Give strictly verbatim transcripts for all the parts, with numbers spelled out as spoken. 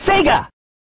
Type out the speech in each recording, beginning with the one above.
Sega!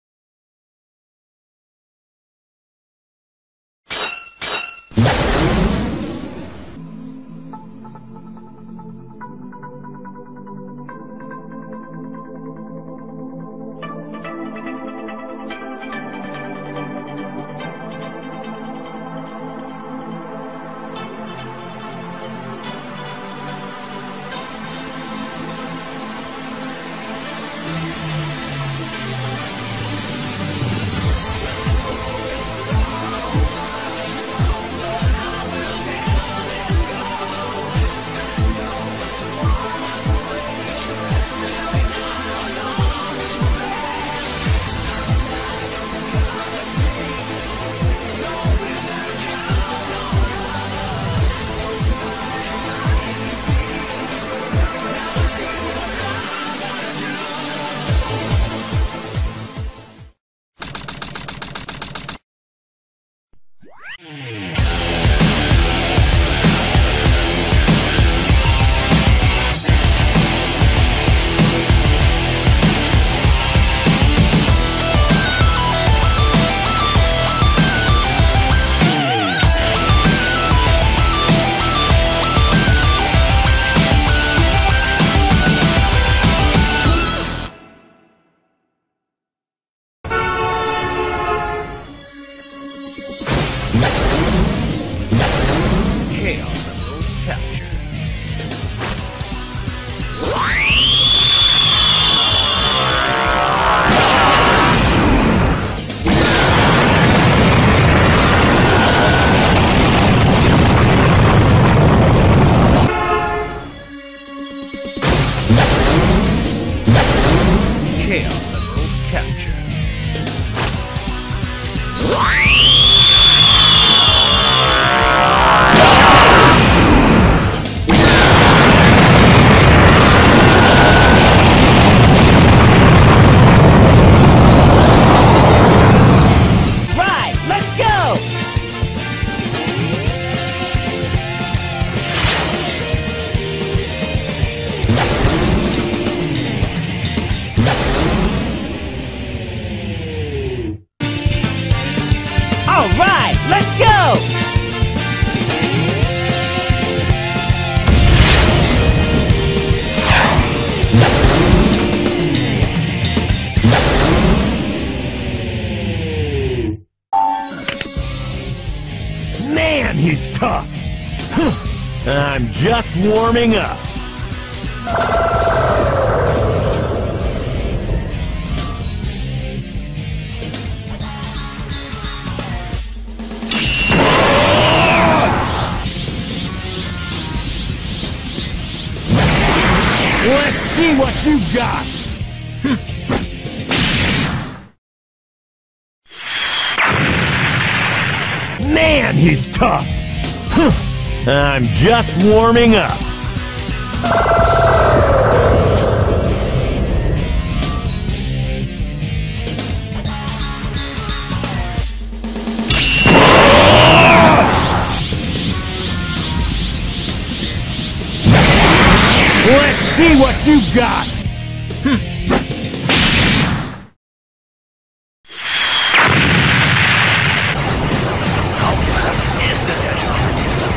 Chaos Emerald captured. Chaos Emerald captured. All right, let's go! Man, he's tough! I'm just warming up. Let's see what you got! Man, he's tough! I'm just warming up. Let's see what you got! How fast is this hedgehog?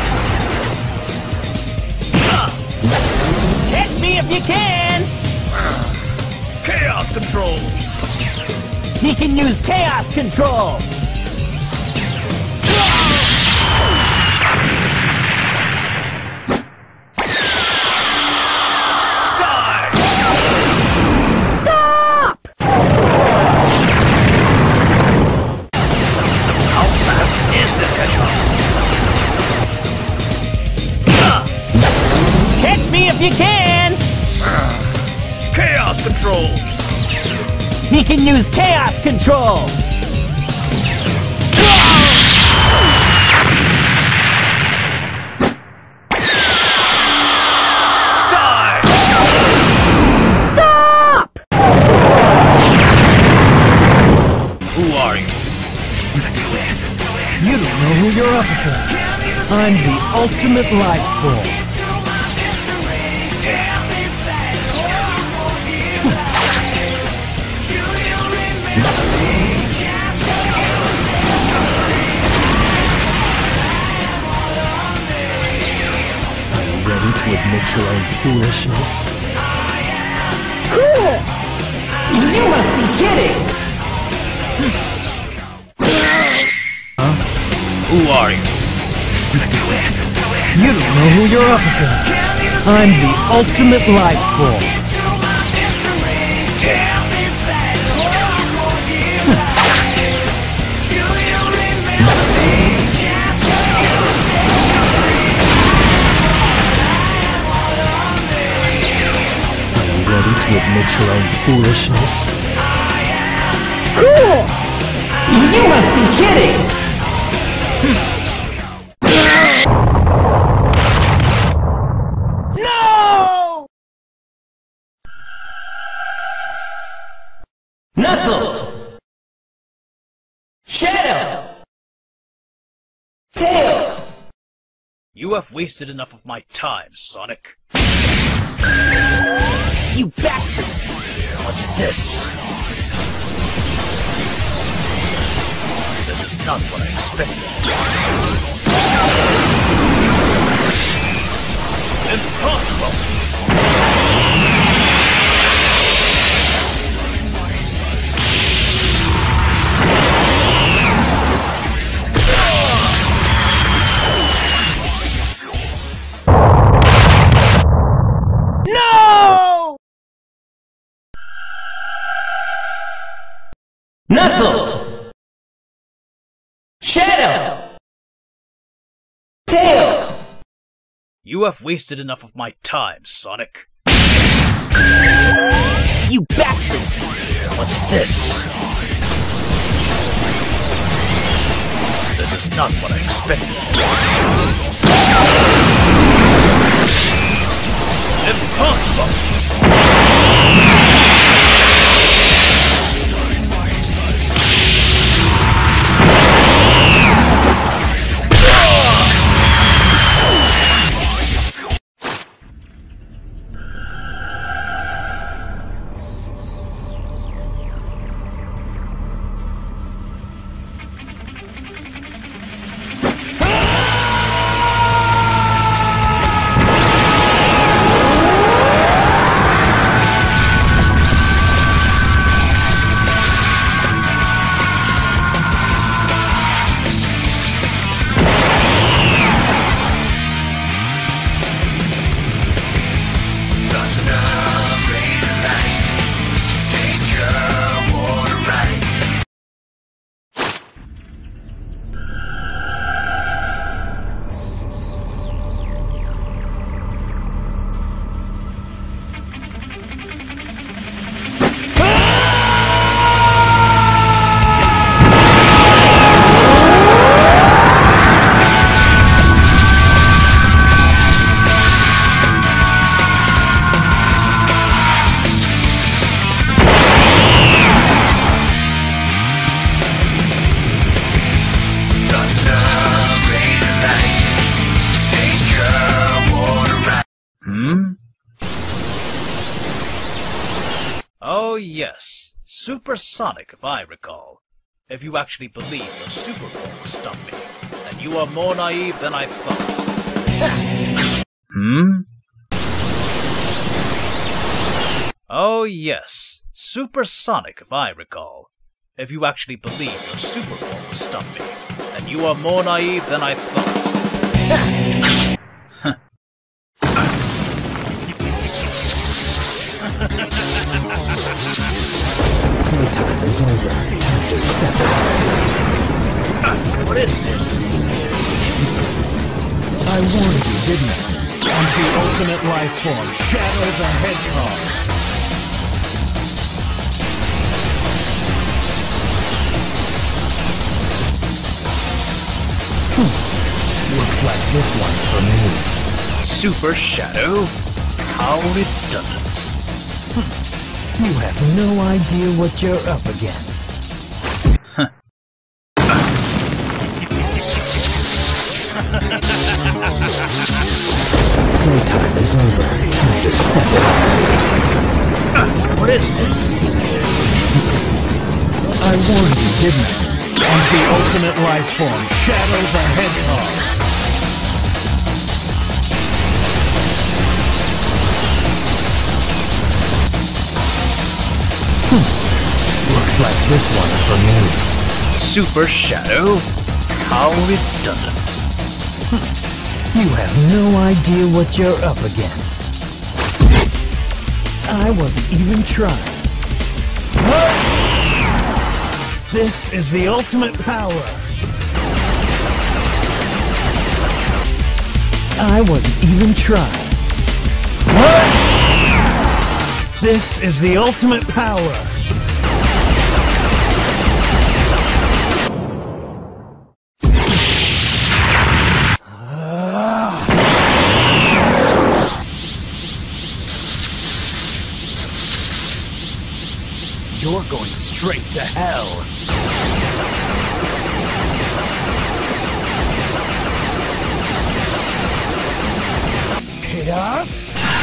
Catch me if you can! Chaos control! He can use chaos control! Die! Stop! How fast is this hedgehog? Catch me if you can! Chaos control! He can use chaos control! Die! Stop! Who are you? You don't know who you're up against. I'm the ultimate life form. admit your own foolishness. Cool! You must be kidding! Huh? Who are you? You don't know who you're up against. I'm the ultimate life form. Damn. Are you ready to admit your own foolishness? Cool! You must be kidding! No! Knuckles! Shadow! Tails! You have wasted enough of my time, Sonic. You bastards! What's this? This is not what I expected. Impossible! No! Knuckles! Shadow! Tails! You have wasted enough of my time, Sonic. You bastards! What's this? This is not what I expected. Impossible! Oh yes, Supersonic if I recall. If you actually believe your super form will stop me, then you are more naive than I thought. Hmm? Oh yes, Supersonic if I recall. If you actually believe your super form will stop me, then you are more naive than I thought. Playtime is over. Time to step up. What is this? I warned you, didn't I? I'm the ultimate life form, Shadow the Hedgehog. Hmm. Looks like this one's for me. Super Shadow? How redundant. You have no idea what you're up against. Playtime is over. Time to step up. What is this? I warned you, didn't I? I'm the ultimate life form, Shadow the Hedgehog. Looks like this one's for me. Super Shadow? How redundant. You have no idea what you're up against. I wasn't even trying. This is the ultimate power. I wasn't even trying. This is the ultimate power. You're going straight to hell. Chaos?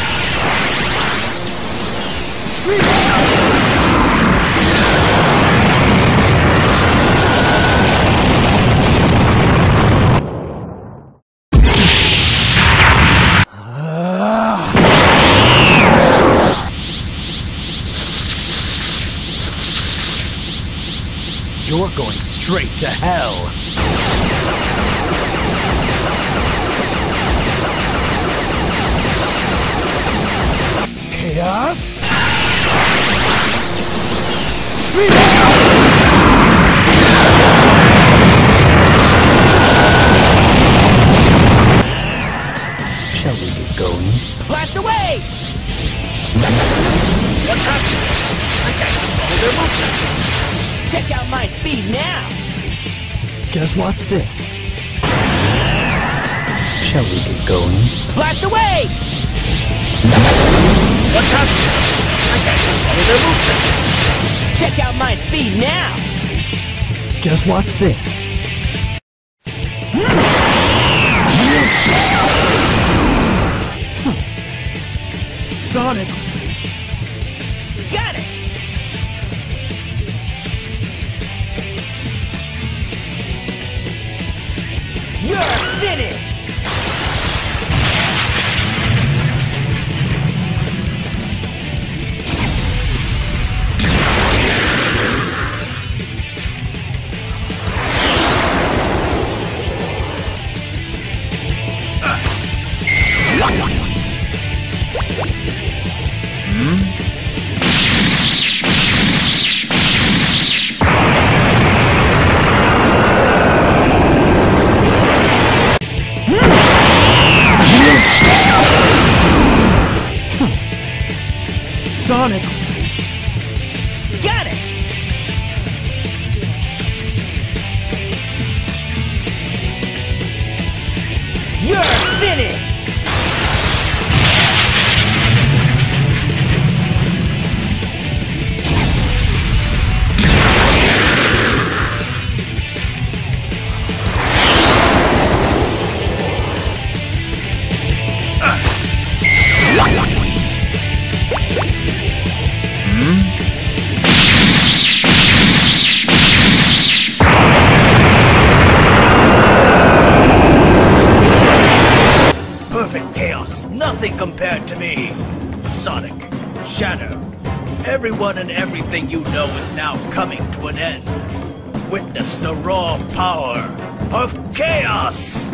You're going straight to hell. Chaos? Shall we get going? Blast away! What's happening? I can't control their movements. Check out my speed now! Just watch this. Shall we get going? Blast away! What's happening? I can't control their movements. Check out my speed now! Just watch this. Sonic! Got it! You're finished! Sonic! Got it! You're finished! Perfect chaos is nothing compared to me. Sonic, Shadow, everyone and everything you know is now coming to an end. Witness the raw power of chaos!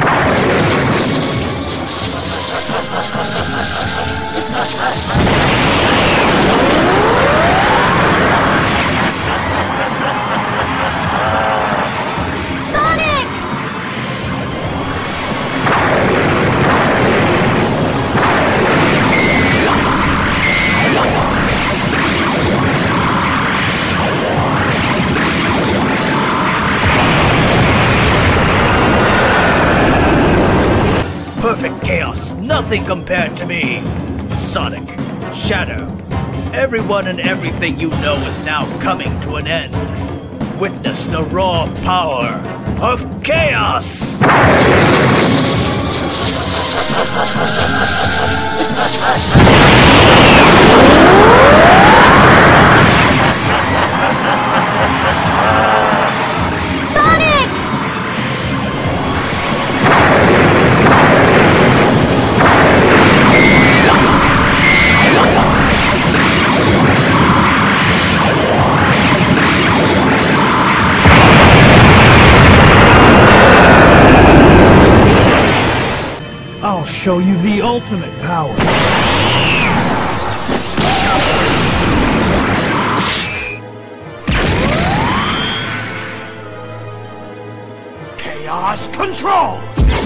Perfect chaos is nothing compared to me. Sonic, Shadow, everyone and everything you know is now coming to an end. Witness the raw power of chaos! show you the ultimate power. Chaos Control!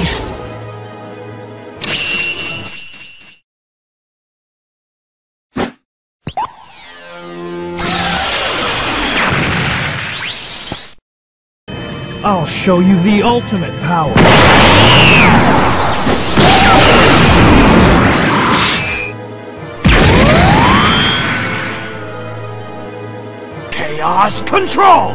I'll show you the ultimate power. Chaos Control!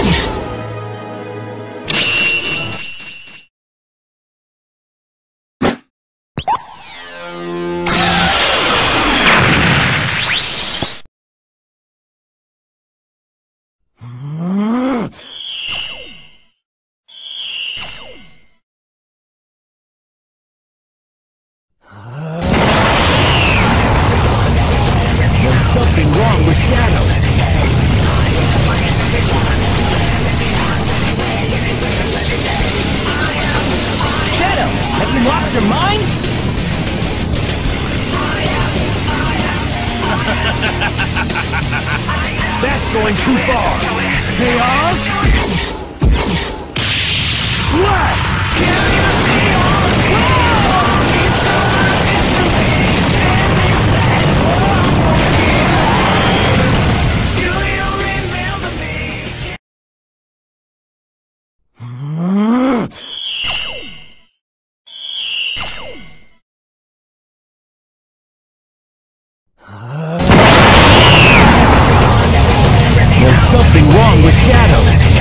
There's something wrong with Shadow. Shadow, have you lost your mind? That's going too far. Chaos! Blast! There's something wrong with Shadow.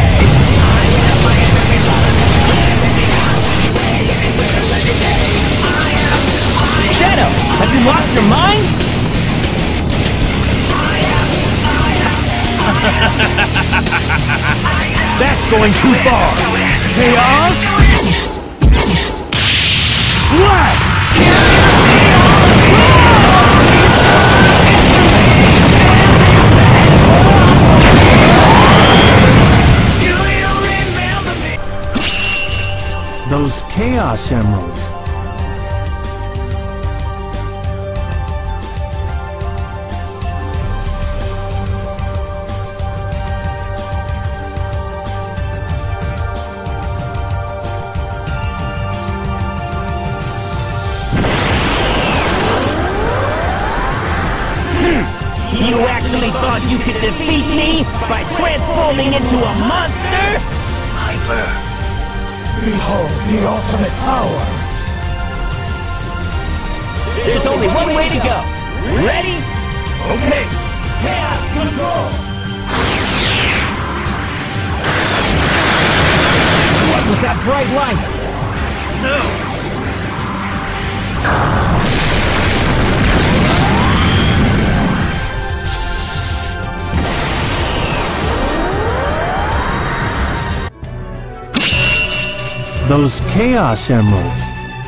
Shadow, have you lost your mind? That's going too far. Chaos! Blast! Those Chaos Emeralds. You actually thought you could defeat me by transforming into a monster? Hyper. Behold the ultimate power. There's only one way to go. Ready? Okay. Chaos Control! What was that bright light? No. Those Chaos Emeralds.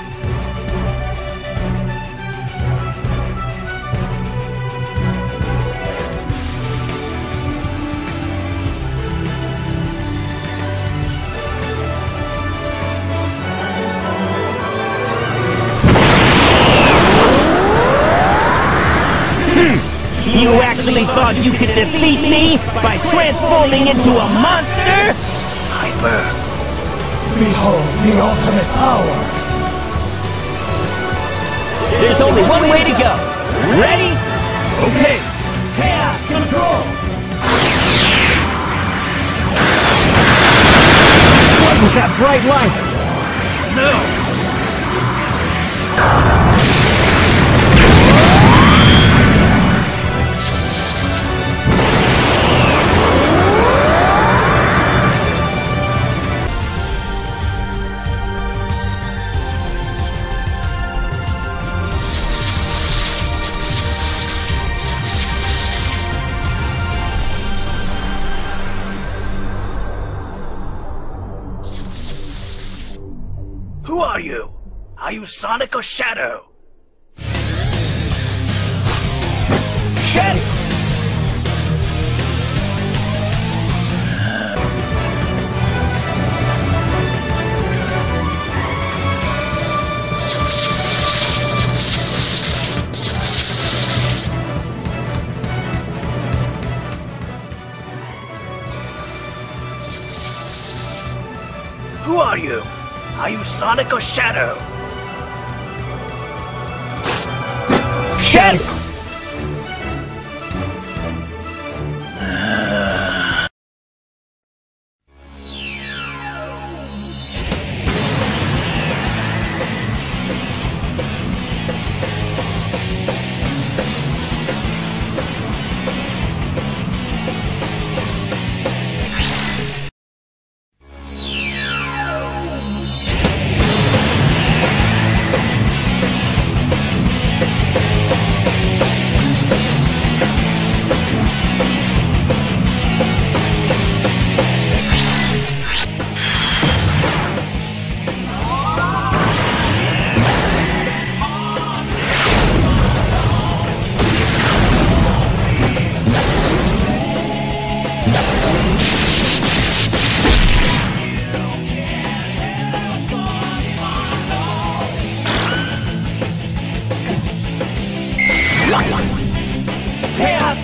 You actually thought you could defeat me by transforming into a monster? Hyper. Behold the ultimate power. There's only one way to go. Ready? Okay. Chaos Control! What was that bright light? No. Who are you? Are you Sonic or Shadow? Shadow! Who are you? Are you Sonic or Shadow? Shadow! Chaos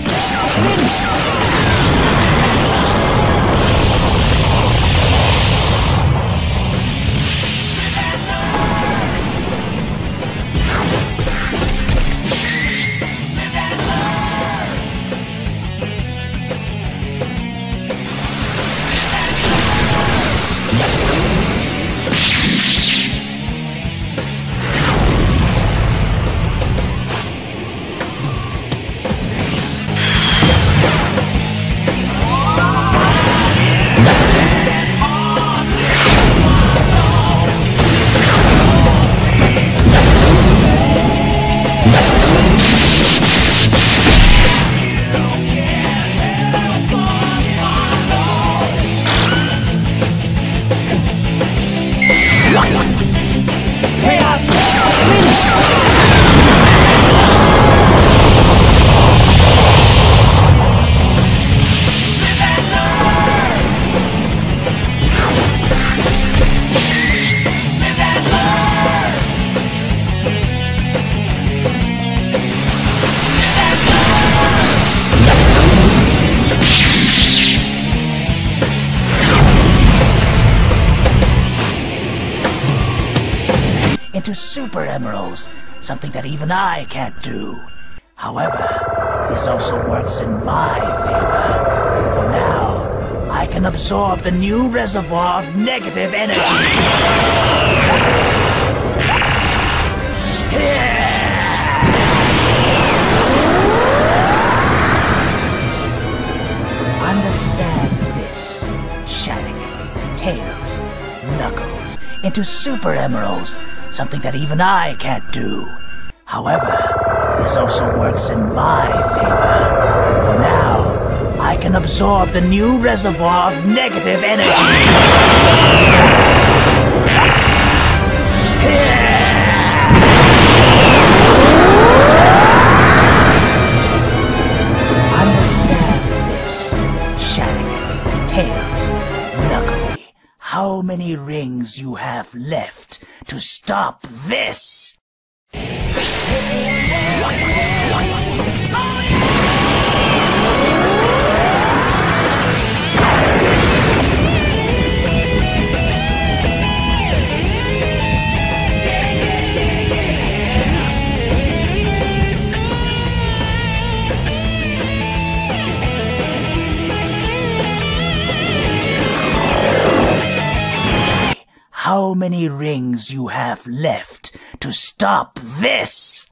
into Super Emeralds, something that even I can't do. However, this also works in my favor. For now, I can absorb the new reservoir of negative energy. Understand this, Sonic, Tails, Knuckles, into Super Emeralds, something that even I can't do. However, this also works in my favor. For now, I can absorb the new reservoir of negative energy. Understand this, Sonic, Tails, Knuckles. How many rings you have left to stop this? How many rings you have left to stop this?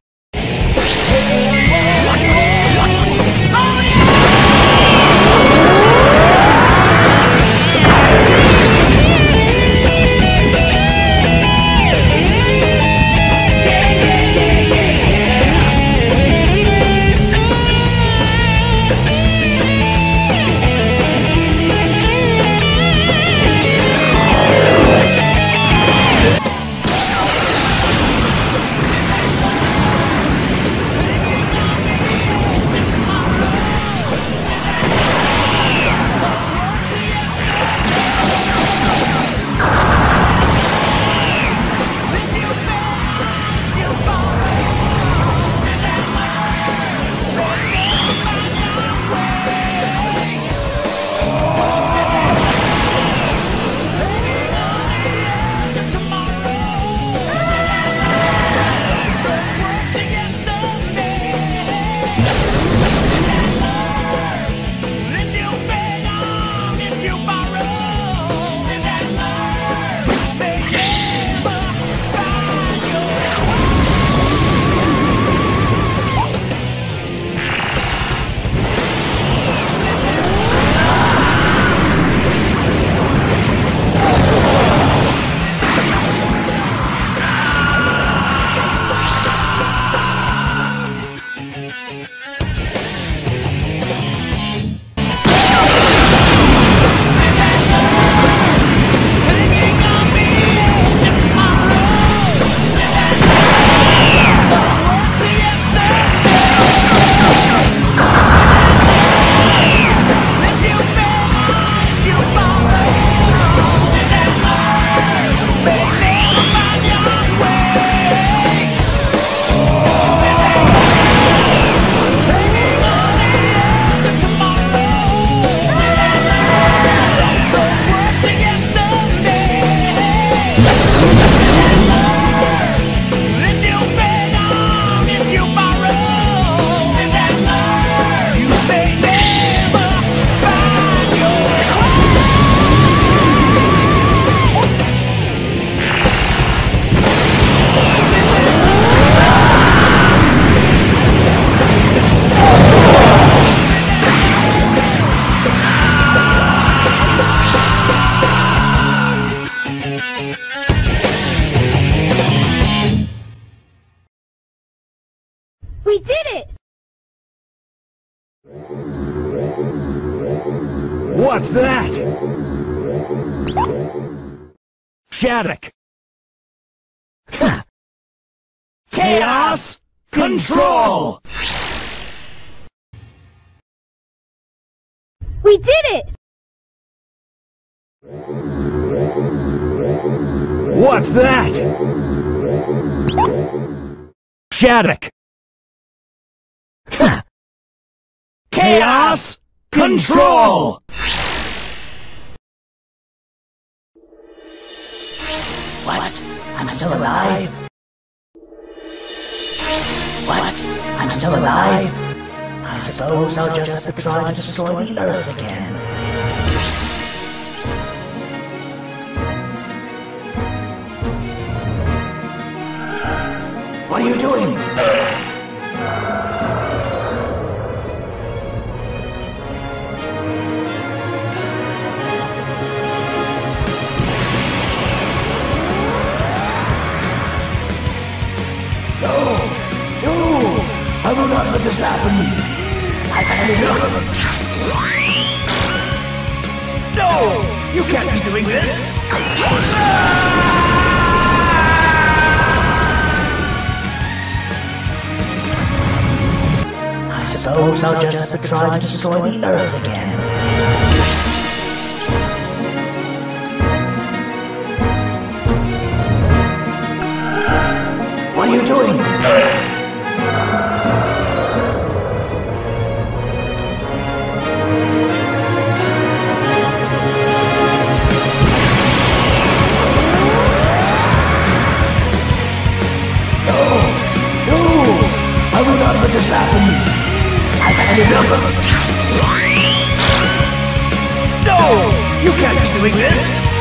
What's that? Shattuck! Chaos Control! We did it! What's that? Shattuck! Chaos Control! What? I'm still alive? What? I'm still alive? I suppose I'll just have to try to destroy the Earth again. What are you doing? No! No! I will not let this happen! I've had enough! No! You can't be doing this! I suppose I'll just have to try to destroy the Earth again. What are you doing? I will not let this happen! I've had enough of it! No! You can't be doing this!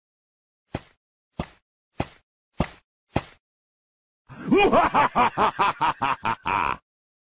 Ha ha ha ha ha!